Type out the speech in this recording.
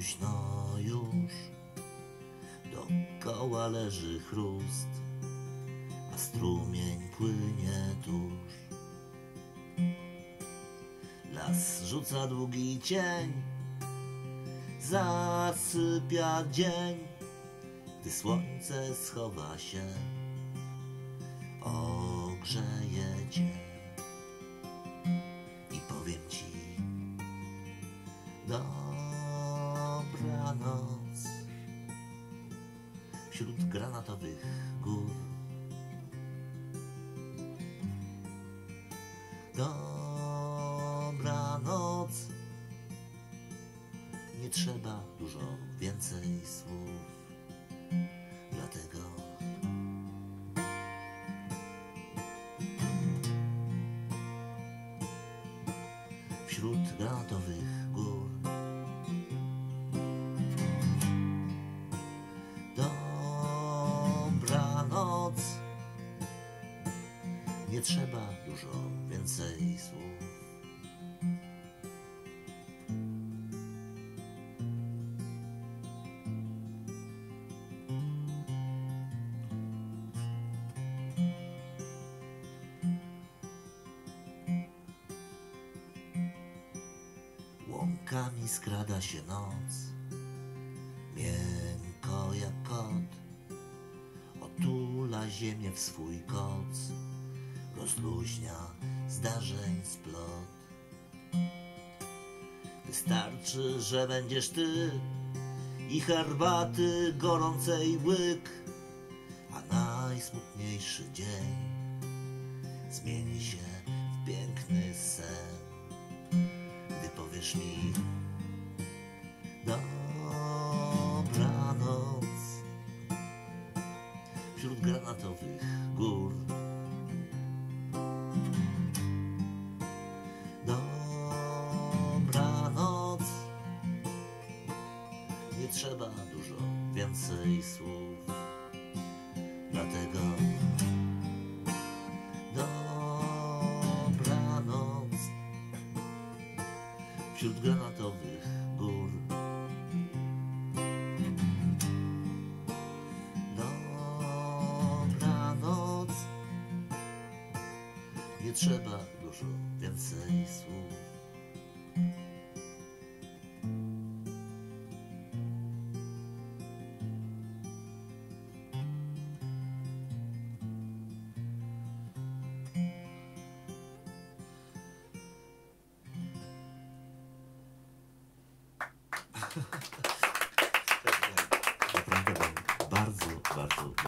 późno już, dokoła leży chrust, a strumień płynie tuż. Las rzuca długi cień, zasypia dzień, gdy słońce schowa się, ogrzeje cię. I powiem ci dobranoc wśród granatowych gór. Dobranoc, nie trzeba dużo więcej słów, dlatego wśród granatowych gór dobranoc, nie trzeba dużo więcej słów. Łąkami skrada się noc, miękko jak kot, otula ziemię w swój koc, rozluźnia zdarzeń splot. Wystarczy, że będziesz ty i herbaty gorącej łyk, a najsmutniejszy dzień zmieni się w piękny sen, gdy powiesz mi dobranoc wśród granatowych gór. Dobranoc, nie trzeba dużo więcej słów, dlatego dobranoc wśród granatowych gór. Dobranoc, nie trzeba dużo więcej słów. Naprawdę bardzo, bardzo